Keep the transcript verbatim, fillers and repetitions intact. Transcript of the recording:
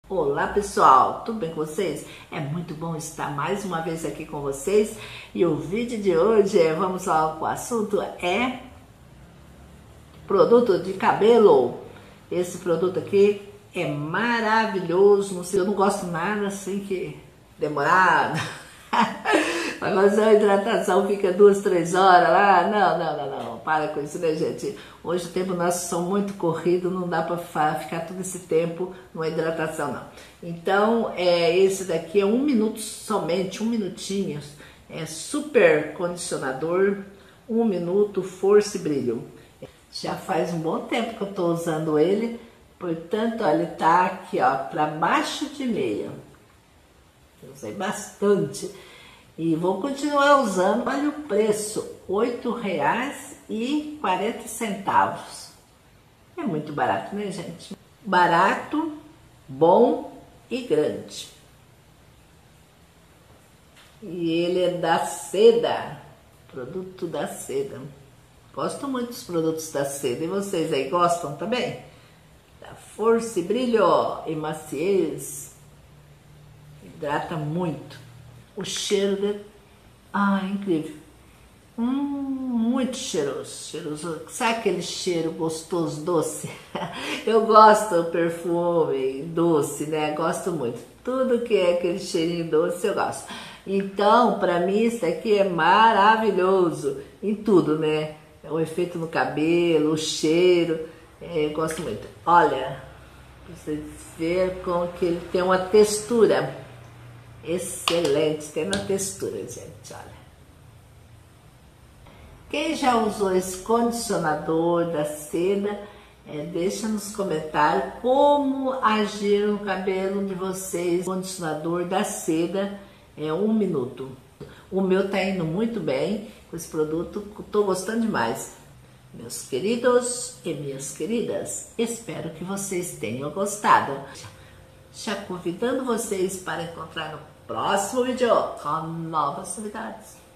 Olá pessoal, tudo bem com vocês? É muito bom estar mais uma vez aqui com vocês e o vídeo de hoje é, vamos lá, o assunto é produto de cabelo. Esse produto aqui é maravilhoso, não sei, eu não gosto nada assim que demorado. Vai fazer uma hidratação, fica duas, três horas lá. Não, não, não, não, para com isso, né, gente? Hoje o tempo nosso são muito corrido, não dá para ficar todo esse tempo numa hidratação, não. Então, é, esse daqui é um minuto somente, um minutinho. É super condicionador, um minuto, força e brilho. Já faz um bom tempo que eu tô usando ele, portanto, olha, ele tá aqui, ó, para baixo de meia. Eu usei bastante e vou continuar usando. Olha o preço, oito reais e quarenta centavos. É muito barato, né, gente? Barato, bom e grande. E ele é da Seda, produto da Seda. Gosto muito dos produtos da Seda. E vocês aí gostam também? Da força e brilho e maciez. Hidrata muito. O cheiro de... Ah, é incrível. Hum, muito cheiroso. Cheiroso. Sabe aquele cheiro gostoso, doce? Eu gosto do perfume doce, né? Gosto muito. Tudo que é aquele cheirinho doce eu gosto. Então, pra mim, isso aqui é maravilhoso. Em tudo, né? O efeito no cabelo, o cheiro. É, eu gosto muito. Olha, pra vocês verem como que ele tem uma textura. Excelente, tem na textura, gente, olha. Quem já usou esse condicionador da Seda, é, deixa nos comentários como agir no cabelo de vocês. Condicionador da Seda, é um minuto. O meu tá indo muito bem com esse produto, tô gostando demais. Meus queridos e minhas queridas, espero que vocês tenham gostado. Já convidando vocês para encontrar no próximo vídeo com novas novidades.